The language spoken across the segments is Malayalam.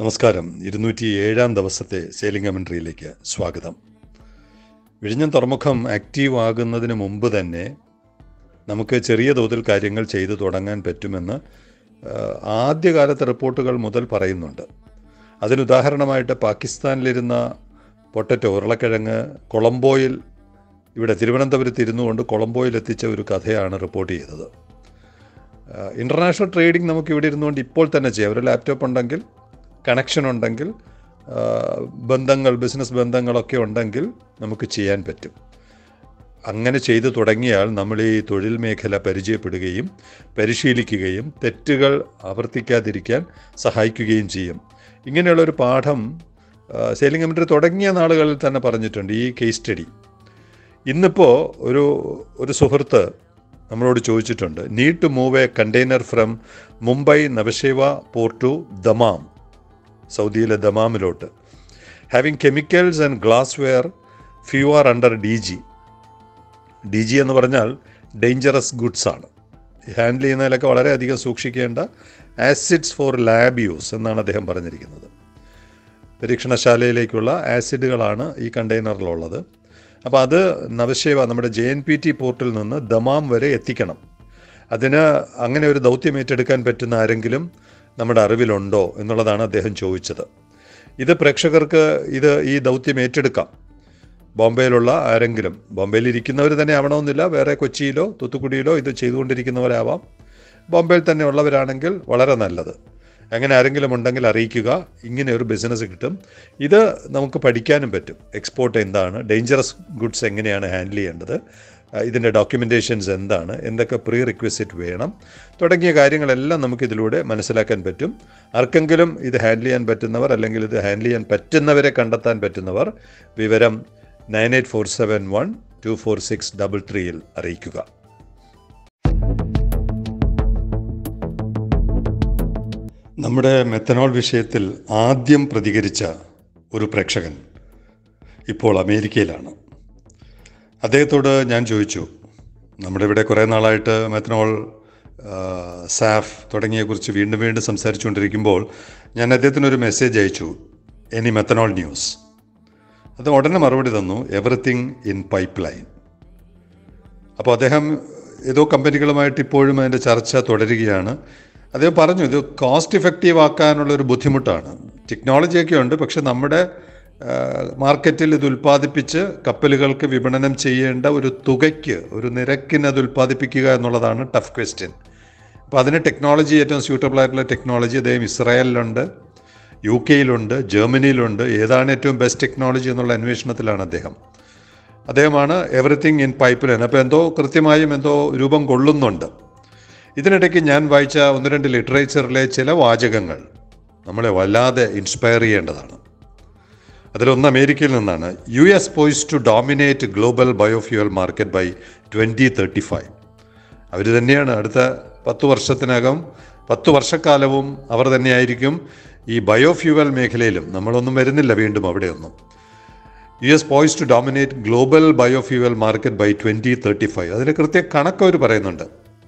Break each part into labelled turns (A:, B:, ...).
A: നമസ്കാരം. 207 ദിവസത്തെ സെയിലിംഗ് കമൻട്രിയിലേക്ക് സ്വാഗതം. വിഴിഞ്ഞം തുറമുഖം ആക്റ്റീവ് ആകുന്നതിന് മുമ്പ് തന്നെ നമുക്ക് ചെറിയ തോതിൽ കാര്യങ്ങൾ ചെയ്തു തുടങ്ങാൻ പറ്റുമെന്ന് ആദ്യകാലത്തെ റിപ്പോർട്ടുകൾ മുതൽ പറയുന്നുണ്ട്. അതിനുദാഹരണമായിട്ട് പാകിസ്ഥാനിലിരുന്ന പൊട്ടറ്റോ ഉരുളക്കിഴങ്ങ് കൊളംബോയിൽ ഇവിടെ തിരുവനന്തപുരത്ത് ഇരുന്നുകൊണ്ട് കൊളംബോയിൽ എത്തിച്ച ഒരു കഥയാണ് റിപ്പോർട്ട് ചെയ്തത്. ഇൻ്റർനാഷണൽ ട്രേഡിംഗ് നമുക്ക് ഇവിടെ ഇരുന്നുകൊണ്ട് ഇപ്പോൾ തന്നെ ചെയ്യാം. ഒരു ലാപ്ടോപ്പ് ഉണ്ടെങ്കിൽ, കണക്ഷൻ ഉണ്ടെങ്കിൽ, ബിസിനസ് ബന്ധങ്ങളൊക്കെ ഉണ്ടെങ്കിൽ നമുക്ക് ചെയ്യാൻ പറ്റും. അങ്ങനെ ചെയ്തു തുടങ്ങിയാൽ നമ്മൾ ഈ തൊഴിൽ മേഖല പരിചയപ്പെടുകയും പരിശീലിക്കുകയും തെറ്റുകൾ ആവർത്തിക്കാതിരിക്കാൻ സഹായിക്കുകയും ചെയ്യും. ഇങ്ങനെയുള്ളൊരു പാഠം സെയിലിംഗ് കമൻട്രി തുടങ്ങിയ നാളുകളിൽ തന്നെ പറഞ്ഞിട്ടുണ്ട്. ഈ കേസ് സ്റ്റഡി ഇന്നിപ്പോൾ ഒരു സുഹൃത്ത് നമ്മളോട് ചോദിച്ചിട്ടുണ്ട്, need to move a container from Mumbai Nhava Sheva port to Dammam, സൗദിയിലെ ദമാമിലോട്ട്, having chemicals and glassware, few are under D G എന്ന് പറഞ്ഞാൽ ഡേഞ്ചറസ് ഗുഡ്സ് ആണ്. ഹാൻഡിൽ ചെയ്യുന്നതിലൊക്കെ വളരെയധികം സൂക്ഷിക്കേണ്ട ആസിഡ്സ് ഫോർ ലാബ് യൂസ് എന്നാണ് അദ്ദേഹം പറഞ്ഞിരിക്കുന്നത്. പരീക്ഷണശാലയിലേക്കുള്ള ആസിഡുകളാണ് ഈ കണ്ടെയ്നറിലുള്ളത്. അപ്പോൾ അത് നവശേവ നമ്മുടെ JNPT പോർട്ടിൽ നിന്ന് ദമാം വരെ എത്തിക്കണം. അതിന് അങ്ങനെ ഒരു ദൗത്യം ഏറ്റെടുക്കാൻ പറ്റുന്ന ആരെങ്കിലും നമ്മുടെ അറിവിലുണ്ടോ എന്നുള്ളതാണ് അദ്ദേഹം ചോദിച്ചത്. ഇത് പ്രേക്ഷകർക്ക് ഈ ദൗത്യം ഏറ്റെടുക്കാം. ബോംബെയിലുള്ള ആരെങ്കിലും, ബോംബെയിൽ ഇരിക്കുന്നവർ തന്നെ ആവണമെന്നില്ല, വേറെ കൊച്ചിയിലോ തൂത്തുക്കുടിയിലോ ഇത് ചെയ്തുകൊണ്ടിരിക്കുന്നവരാവാം. ബോംബെയിൽ തന്നെ ഉള്ളവരാണെങ്കിൽ വളരെ നല്ലത്. അങ്ങനെ ആരെങ്കിലും ഉണ്ടെങ്കിൽ അറിയിക്കുക. ഇങ്ങനെ ഒരു ബിസിനസ് കിട്ടും. ഇത് നമുക്ക് പഠിക്കാനും പറ്റും. എക്സ്പോർട്ട് എന്താണ്, ഡേഞ്ചറസ് ഗുഡ്സ് എങ്ങനെയാണ് ഹാൻഡിൽ ചെയ്യേണ്ടത്, ഇതിൻ്റെ ഡോക്യുമെൻറ്റേഷൻസ് എന്താണ്, എന്തൊക്കെ പ്രീ റിക്വസിറ്റ് വേണം തുടങ്ങിയ കാര്യങ്ങളെല്ലാം നമുക്കിതിലൂടെ മനസ്സിലാക്കാൻ പറ്റും. ആർക്കെങ്കിലും ഇത് ഹാൻഡിൽ ചെയ്യാൻ പറ്റുന്നവർ, അല്ലെങ്കിൽ ഇത് ഹാൻഡിൽ ചെയ്യാൻ പറ്റുന്നവരെ കണ്ടെത്താൻ പറ്റുന്നവർ വിവരം 9847124633 അറിയിക്കുക. നമ്മുടെ മെത്തനോൾ വിഷയത്തിൽ ആദ്യം പ്രതികരിച്ച ഒരു പ്രേക്ഷകൻ ഇപ്പോൾ അമേരിക്കയിലാണ്. അദ്ദേഹത്തോട് ഞാൻ ചോദിച്ചു, നമ്മുടെ ഇവിടെ കുറേ നാളായിട്ട് മെത്തനോൾ, സാഫ് തുടങ്ങിയകുറിച്ച് വീണ്ടും സംസാരിച്ചുകൊണ്ടിരിക്കുമ്പോൾ ഞാൻ അദ്ദേഹത്തിനൊരു മെസ്സേജ് അയച്ചു, എനി മെത്തനോൾ ന്യൂസ്. അത് ഉടനെ മറുപടി തന്നു, എവറിത്തിങ് ഇൻ പൈപ്പ് ലൈൻ. അപ്പോൾ അദ്ദേഹം ഏതോ കമ്പനികളുമായിട്ട് ഇപ്പോഴും അതിൻ്റെ ചർച്ച തുടരുകയാണ്. അദ്ദേഹം പറഞ്ഞു, ഇത് കോസ്റ്റ് ഇഫക്റ്റീവ് ആക്കാനുള്ളൊരു ബുദ്ധിമുട്ടാണ്. ടെക്നോളജിയൊക്കെ ഉണ്ട്, പക്ഷെ നമ്മുടെ മാർക്കറ്റിൽ ഇത് ഉൽപ്പാദിപ്പിച്ച് കപ്പലുകൾക്ക് വിപണനം ചെയ്യേണ്ട ഒരു തുകയ്ക്ക്, ഒരു നിരക്കിന് അത് ഉൽപ്പാദിപ്പിക്കുക എന്നുള്ളതാണ് ടഫ് ക്വസ്റ്റ്യൻ. അപ്പോൾ അതിന് ടെക്നോളജി, ഏറ്റവും സ്യൂട്ടബിൾ ആയിട്ടുള്ള ടെക്നോളജി അദ്ദേഹം ഇസ്രായേലിലുണ്ട്, UK യിലുണ്ട്, ജർമ്മനിയിലുണ്ട്. ഏതാണ് ഏറ്റവും ബെസ്റ്റ് ടെക്നോളജി എന്നുള്ള അന്വേഷണത്തിലാണ് അദ്ദേഹമാണ് എവറിത്തിങ് ഇൻ പൈപ്പ് ലൈൻ. അപ്പോൾ കൃത്യമായും രൂപം കൊള്ളുന്നുണ്ട്. ഇതിനിടയ്ക്ക് ഞാൻ വായിച്ച 1-2 ലിറ്ററേച്ചറിലെ ചില വാചകങ്ങൾ നമ്മളെ വല്ലാതെ ഇൻസ്പയർ ചെയ്യേണ്ടതാണ്. അതിലൊന്ന് അമേരിക്കയിൽ നിന്നാണ്. US poised to dominate global biofuel market by 2035. അവർ തന്നെയാണ് അടുത്ത 10 വർഷത്തിനകം, 10 വർഷക്കാലവും അവർ തന്നെയായിരിക്കും ഈ ബയോഫ്യൂവൽ മേഖലയിലും. നമ്മളൊന്നും വരുന്നില്ല വീണ്ടും അവിടെയൊന്നും. US poised to dominate global biofuel market by 2035. അതിന് കൃത്യ കണക്ക് അവർ പറയുന്നുണ്ട്.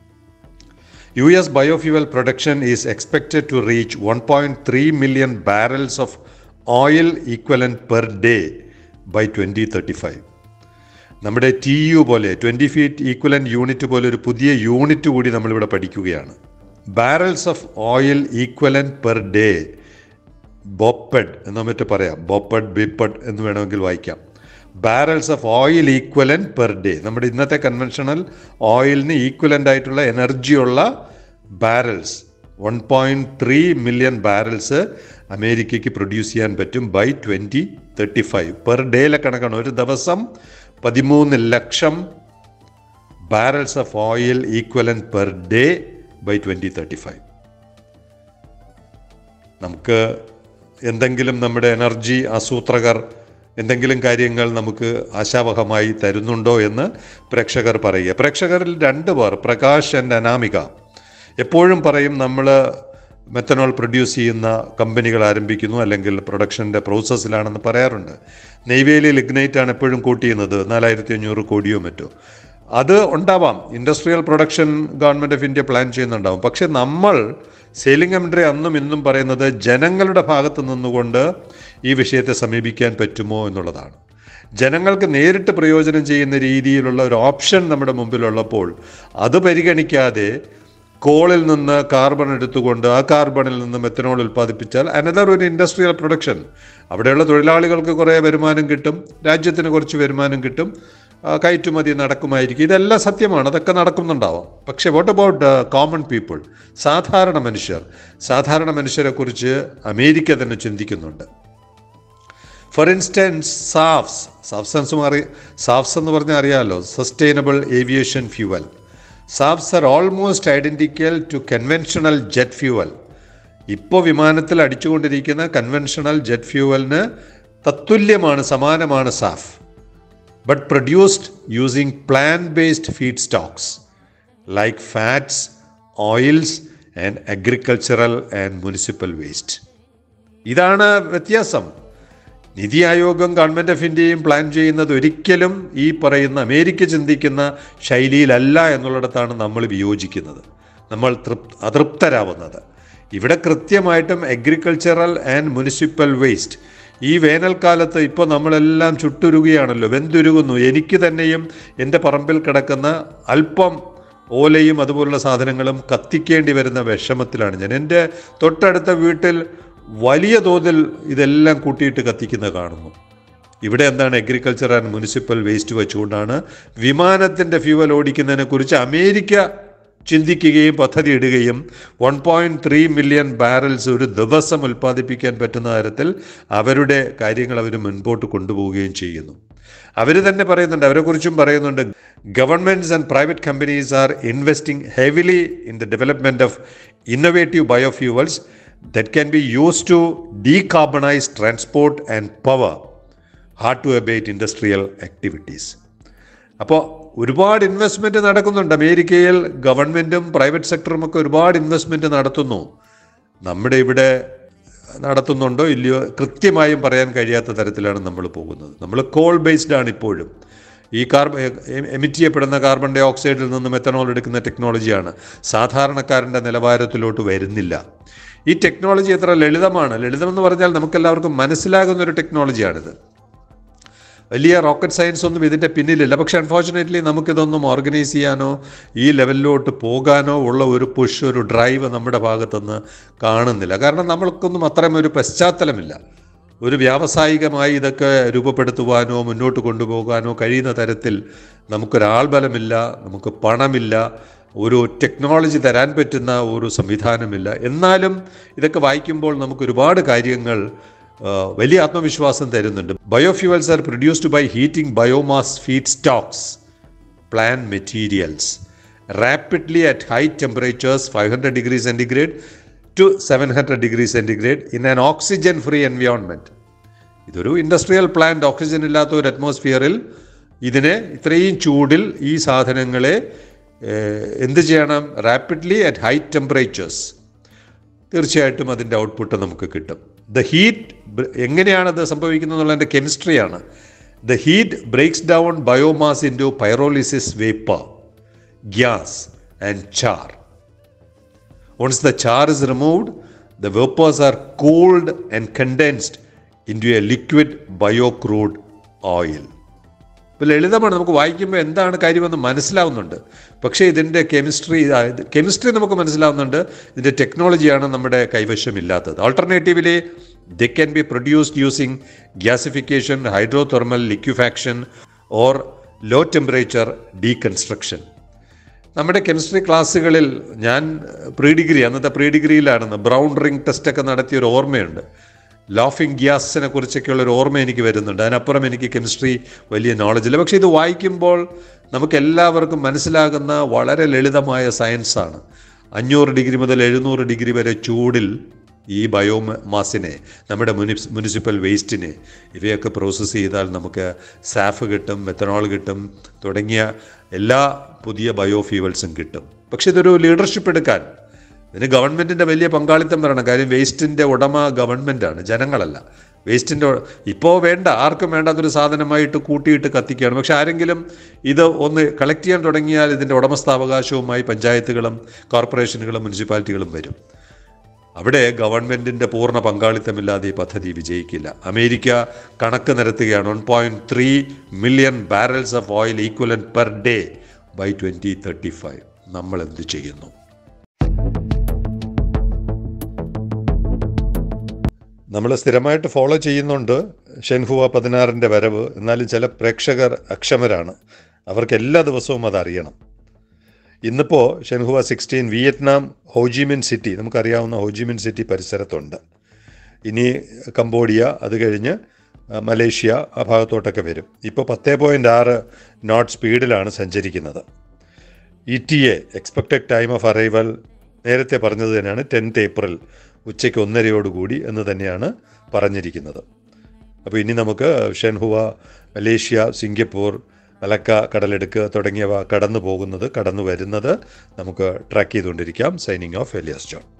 A: US biofuel production is expected to reach 1.3 million barrels of oil equivalent per day by 2035. നമ്മുടെ TU പോലെ 20 ഫീറ്റ് ഈക്വലൻ്റ് യൂണിറ്റ് പോലെ ഒരു പുതിയ യൂണിറ്റ് കൂടി നമ്മളിവിടെ പഠിക്കുകയാണ്. Barrels of oil equivalent per day, ബോപ്പഡ് എന്ന് മറ്റു പറയാം, ബോപ്പഡ് ബിപ്പഡ് എന്ന് വേണമെങ്കിൽ വായിക്കാം. Barrels of oil equivalent per day. നമ്മുടെ ഇന്നത്തെ കൺവെൻഷണൽ ഓയിലിന് ഈക്വലൻ്റ് ആയിട്ടുള്ള എനർജിയുള്ള ബാരൽസ് 1.3 മില്യൺ ബാരൽസ് അമേരിക്കയ്ക്ക് പ്രൊഡ്യൂസ് ചെയ്യാൻ പറ്റും ബൈ 2035. പെർ ഡേയിലെ കണക്കാണ്. ഒരു ദിവസം 13 ലക്ഷം barrels of oil equivalent per day by 2035. നമുക്ക് എന്തെങ്കിലും നമ്മുടെ എനർജി ആസൂത്രകർ എന്തെങ്കിലും കാര്യങ്ങൾ നമുക്ക് ആശാവഹമായി തരുന്നുണ്ടോ എന്ന് പ്രേക്ഷകർ പറയുക. പ്രേക്ഷകരിൽ 2 പേർ, പ്രകാശ് ആൻഡ് അനാമിക, എപ്പോഴും പറയും നമ്മൾ മെത്തനോൾ പ്രൊഡ്യൂസ് ചെയ്യുന്ന കമ്പനികൾ ആരംഭിക്കുന്നു, അല്ലെങ്കിൽ പ്രൊഡക്ഷൻ്റെ പ്രോസസ്സിലാണെന്ന് പറയാറുണ്ട്. നെയ്വേലി ലിഗ്നൈറ്റാണ് എപ്പോഴും കോട്ട് ചെയ്യുന്നത്, 4500 കോടിയോ മറ്റോ. അത് ഉണ്ടാവാം, industrial production government of India plan ചെയ്യുന്നുണ്ടാവും. പക്ഷെ നമ്മൾ സെയിലിംഗ് കമൻട്രി അന്നും ഇന്നും പറയുന്നത് ജനങ്ങളുടെ ഭാഗത്ത് നിന്നുകൊണ്ട് ഈ വിഷയത്തെ സമീപിക്കാൻ പറ്റുമോ എന്നുള്ളതാണ്. ജനങ്ങൾക്ക് നേരിട്ട് പ്രയോജനം ചെയ്യുന്ന രീതിയിലുള്ള ഒരു ഓപ്ഷൻ നമ്മുടെ മുമ്പിലുള്ളപ്പോൾ അത് പരിഗണിക്കാതെ കോളിൽ നിന്ന് കാർബൺ എടുത്തുകൊണ്ട് ആ കാർബണിൽ നിന്ന് മെത്തനോൾ ഉൽപ്പാദിപ്പിച്ചാൽ അനദർ ഒരു ഇൻഡസ്ട്രിയൽ പ്രൊഡക്ഷൻ, അവിടെയുള്ള തൊഴിലാളികൾക്ക് കുറേ വരുമാനം കിട്ടും, രാജ്യത്തിന് കുറച്ച് വരുമാനം കിട്ടും, കയറ്റുമതി നടക്കുമായിരിക്കും. ഇതെല്ലാം സത്യമാണ്, അതൊക്കെ നടക്കുന്നുണ്ടാവാം. പക്ഷേ വാട്ട് അബൌട്ട് കോമൺ പീപ്പിൾ, സാധാരണ മനുഷ്യരെക്കുറിച്ച് അമേരിക്ക തന്നെ ചിന്തിക്കുന്നുണ്ട്. ഫോർ ഇൻസ്റ്റൻസ് സാഫ്സ് എന്ന് പറഞ്ഞാൽ അറിയാമല്ലോ, sustainable aviation fuel. SAFs are almost identical to conventional jet fuel. ഇപ്പോൾ വിമാനത്തിൽ അടിച്ചുകൊണ്ടിരിക്കുന്ന കൺവെൻഷണൽ ജെറ്റ് ഫ്യൂവലിന് തത്തുല്യമാണ്, സമാനമാണ് SAF. but produced using plant-based feedstocks like fats, oils and agricultural and municipal waste. ഇതാണ് വ്യത്യാസം. നിതി ആയോഗം ഗവൺമെൻറ് ഓഫ് ഇന്ത്യയും പ്ലാൻ ചെയ്യുന്നത് ഒരിക്കലും ഈ പറയുന്ന അമേരിക്ക ചിന്തിക്കുന്ന ശൈലിയിലല്ല എന്നുള്ളിടത്താണ് നമ്മൾ വിയോജിക്കുന്നത്, നമ്മൾ അതൃപ്തരാവുന്നത്. ഇവിടെ കൃത്യമായിട്ടും അഗ്രികൾച്ചറൽ ആൻഡ് മുനിസിപ്പൽ വേസ്റ്റ്, ഈ വേനൽക്കാലത്ത് ഇപ്പോൾ നമ്മളെല്ലാം ചുട്ടുരുകയാണല്ലോ, വെന്തുരുകുന്നു. എനിക്ക് തന്നെയും എൻ്റെ പറമ്പിൽ കിടക്കുന്ന അല്പം ഓലയും അതുപോലുള്ള സാധനങ്ങളും കത്തിക്കേണ്ടി വരുന്ന വിഷമത്തിലാണ് ഞാൻ. എൻ്റെ തൊട്ടടുത്ത വീട്ടിൽ വലിയ തോതിൽ ഇതെല്ലാം കൂട്ടിയിട്ട് കത്തിക്കുന്ന കാണുന്നു. ഇവിടെ എന്താണ്, അഗ്രികൾച്ചർ ആൻഡ് മുനിസിപ്പൽ വേസ്റ്റ് വെച്ചുകൊണ്ടാണ് വിമാനത്തിൻ്റെ ഫ്യൂവൽ ഓടിക്കുന്നതിനെക്കുറിച്ച് അമേരിക്ക ചിന്തിക്കുകയും പദ്ധതി ഇടുകയും 1.3 മില്യൺ ബാരൽസ് ഒരു ദിവസം ഉൽപ്പാദിപ്പിക്കാൻ പറ്റുന്ന തരത്തിൽ അവരുടെ കാര്യങ്ങൾ അവർ മുൻപോട്ട് കൊണ്ടുപോവുകയും ചെയ്യുന്നു. അവർ തന്നെ പറയുന്നുണ്ട്, അവരെക്കുറിച്ചും പറയുന്നുണ്ട്, governments and private companies are investing heavily in the development of innovative biofuels that can be used to decarbonize transport and power, hard to abate industrial activities. അപ്പോൾ ഒരുപാട് ഇൻവെസ്റ്റ്മെൻറ്റ് നടക്കുന്നുണ്ട് അമേരിക്കയിൽ. ഗവൺമെൻറ്റും പ്രൈവറ്റ് സെക്ടറും ഒക്കെ ഒരുപാട് ഇൻവെസ്റ്റ്മെൻറ്റ് നടത്തുന്നു. നമ്മുടെ ഇവിടെ നടത്തുന്നുണ്ടോ ഇല്ലയോ കൃത്യമായും പറയാൻ കഴിയാത്ത തരത്തിലാണ് നമ്മൾ പോകുന്നത്. നമ്മൾ കോൾ ബേസ്ഡ് ആണ് ഇപ്പോഴും. ഈ എമിറ്റ് ചെയ്യപ്പെടുന്ന കാർബൺ ഡൈ ഓക്സൈഡിൽ നിന്ന് മെത്തനോൾ എടുക്കുന്ന ടെക്നോളജിയാണ്, സാധാരണക്കാരൻ്റെ നിലവാരത്തിലോട്ട് വരുന്നില്ല. ഈ ടെക്നോളജി എത്ര ലളിതമാണ്. ലളിതമെന്ന് പറഞ്ഞാൽ നമുക്കെല്ലാവർക്കും മനസ്സിലാകുന്ന ഒരു ടെക്നോളജിയാണിത്. വലിയ റോക്കറ്റ് സയൻസ് ഒന്നും ഇതിൻ്റെ പിന്നിലില്ല. പക്ഷേ അൺഫോർച്ചുനേറ്റ്ലി നമുക്കിതൊന്നും ഓർഗനൈസ് ചെയ്യാനോ ഈ ലെവലിലോട്ട് പോകാനോ ഉള്ള ഒരു പുഷ്, ഒരു ഡ്രൈവ് നമ്മുടെ ഭാഗത്തുനിന്ന് കാണുന്നില്ല. കാരണം നമ്മൾക്കൊന്നും അത്രയും ഒരു പശ്ചാത്തലമില്ല. ഒരു വ്യാവസായികമായി ഇതൊക്കെ രൂപപ്പെടുത്തുവാനോ മുന്നോട്ട് കൊണ്ടുപോകാനോ കഴിയുന്ന തരത്തിൽ നമുക്കൊരാൾ ബലമില്ല, നമുക്ക് പണമില്ല, ഒരു ടെക്നോളജി തരാൻ പറ്റുന്ന ഒരു സംവിധാനമില്ല. എന്നാലും ഇതൊക്കെ വായിക്കുമ്പോൾ നമുക്ക് ഒരുപാട് കാര്യങ്ങൾ വലിയ ആത്മവിശ്വാസം തരുന്നുണ്ട്. Biofuels are produced by heating biomass feedstocks, plant materials rapidly at high temperatures 500 degrees centigrade to 700 degrees centigrade in an oxygen free environment. ഇതൊരു ഇൻഡസ്ട്രിയൽ പ്ലാന്റ്, ഓക്സിജൻ ഇല്ലാത്ത ഒരു അറ്റ്മോസ്ഫിയറിൽ ഇതിനെ ഇത്രയും ചൂടിൽ ഈ സാധനങ്ങളെ എന്ത് ചെയ്യണം, റാപ്പിഡ്ലി അറ്റ് ഹൈ ടെമ്പറേച്ചേഴ്സ്. തീർച്ചയായിട്ടും അതിൻ്റെ ഔട്ട്പുട്ട് നമുക്ക് കിട്ടും. ദ ഹീറ്റ് എങ്ങനെയാണത് സംഭവിക്കുന്നത് എന്നുള്ളതിൻ്റെ കെമിസ്ട്രിയാണ്. The heat breaks down biomass into pyrolysis vapour, gas and char. Once the char is removed, the vapors are cooled and condensed into a liquid biocrude oil. ഇപ്പോൾ ലളിതമാണ്, നമുക്ക് വായിക്കുമ്പോൾ എന്താണ് കാര്യമെന്ന് മനസ്സിലാവുന്നുണ്ട്. പക്ഷേ ഇതിൻ്റെ കെമിസ്ട്രി നമുക്ക് മനസ്സിലാവുന്നുണ്ട്. ഇതിൻ്റെ ടെക്നോളജിയാണ് നമ്മുടെ കൈവശമില്ലാത്തത്. Alternatively they can be produced using gasification, hydrothermal liquefaction or low temperature deconstruction. നമ്മുടെ കെമിസ്ട്രി ക്ലാസ്സുകളിൽ ഞാൻ അന്നത്തെ പ്രീ ഡിഗ്രിയിലാണെന്ന് ബ്രൗൺ റിംഗ് ടെസ്റ്റൊക്കെ നടത്തിയൊരു ഓർമ്മയുണ്ട്. ലാഫിംഗ് ഗ്യാസിനെ കുറിച്ചൊക്കെയുള്ളൊരു ഓർമ്മ എനിക്ക് വരുന്നുണ്ട്. അതിനപ്പുറം എനിക്ക് കെമിസ്ട്രി വലിയ നോളജില്ല. പക്ഷേ ഇത് വായിക്കുമ്പോൾ നമുക്കെല്ലാവർക്കും മനസ്സിലാകുന്ന വളരെ ലളിതമായ സയൻസാണ്. 500 ഡിഗ്രി മുതൽ 700 ഡിഗ്രി വരെ ചൂടിൽ ഈ ബയോമാസിനെ, നമ്മുടെ മുനിസിപ്പൽ വേസ്റ്റിനെ, ഇവയൊക്കെ പ്രോസസ്സ് ചെയ്താൽ നമുക്ക് സാഫ് കിട്ടും, മെത്തനോൾ കിട്ടും, തുടങ്ങിയ എല്ലാ പുതിയ ബയോഫ്യൂവൽസും കിട്ടും. പക്ഷെ ഇതൊരു ലീഡർഷിപ്പ് എടുക്കാൻ ഇതിന് ഗവൺമെൻറ്റിൻ്റെ വലിയ പങ്കാളിത്തം വരണം. കാര്യം വേസ്റ്റിൻ്റെ ഉടമ ഗവൺമെൻറ്റാണ്, ജനങ്ങളല്ല. വേസ്റ്റിൻ്റെ ഇപ്പോൾ വേണ്ട, ആർക്കും വേണ്ടാത്തൊരു സാധനമായിട്ട് കൂട്ടിയിട്ട് കത്തിക്കുകയാണ്. പക്ഷെ ആരെങ്കിലും ഇത് ഒന്ന് കളക്ട് ചെയ്യാൻ തുടങ്ങിയാൽ ഇതിൻ്റെ ഉടമസ്ഥാവകാശവുമായി പഞ്ചായത്തുകളും കോർപ്പറേഷനുകളും മുനിസിപ്പാലിറ്റികളും വരും. അവിടെ ഗവൺമെൻറ്റിൻ്റെ പൂർണ്ണ പങ്കാളിത്തമില്ലാതെ ഈ പദ്ധതി വിജയിക്കില്ല. അമേരിക്ക കണക്ക് നിരത്തുകയാണ് 1.3 million barrels of oil equivalent per day by 2035. നമ്മൾ എന്ത് ചെയ്യുന്നു? നമ്മൾ സ്ഥിരമായിട്ട് ഫോളോ ചെയ്യുന്നുണ്ട് ഷെൻഹുവ 16 വരവ്. എന്നാലും ചില പ്രേക്ഷകർ അക്ഷമരാണ്, അവർക്ക് എല്ലാ ദിവസവും അതറിയണം. ഇന്നിപ്പോൾ ഷെൻഹുവ 16 വിയറ്റ്നാം ഹോജിമിൻ സിറ്റി, നമുക്കറിയാവുന്ന ഹോജിമിൻ സിറ്റി പരിസരത്തുണ്ട്. ഇനി കംബോഡിയ, അത് കഴിഞ്ഞ് മലേഷ്യ, ആ ഭാഗത്തോട്ടൊക്കെ വരും. ഇപ്പോൾ 10.6 നോട്ട് സ്പീഡിലാണ് സഞ്ചരിക്കുന്നത്. ETA expected time of arrival നേരത്തെ പറഞ്ഞത് തന്നെയാണ് 10th ഏപ്രിൽ ഉച്ചയ്ക്ക് 1:30 എന്ന് തന്നെയാണ് പറഞ്ഞിരിക്കുന്നത്. അപ്പോൾ ഇനി നമുക്ക് ഷെൻഹുവ മലേഷ്യ, സിംഗപ്പൂർ, മലക്ക കടലെടുക്ക് തുടങ്ങിയവ കടന്നു വരുന്നത് നമുക്ക് ട്രാക്ക് ചെയ്തുകൊണ്ടിരിക്കാം. Signing off Elias John.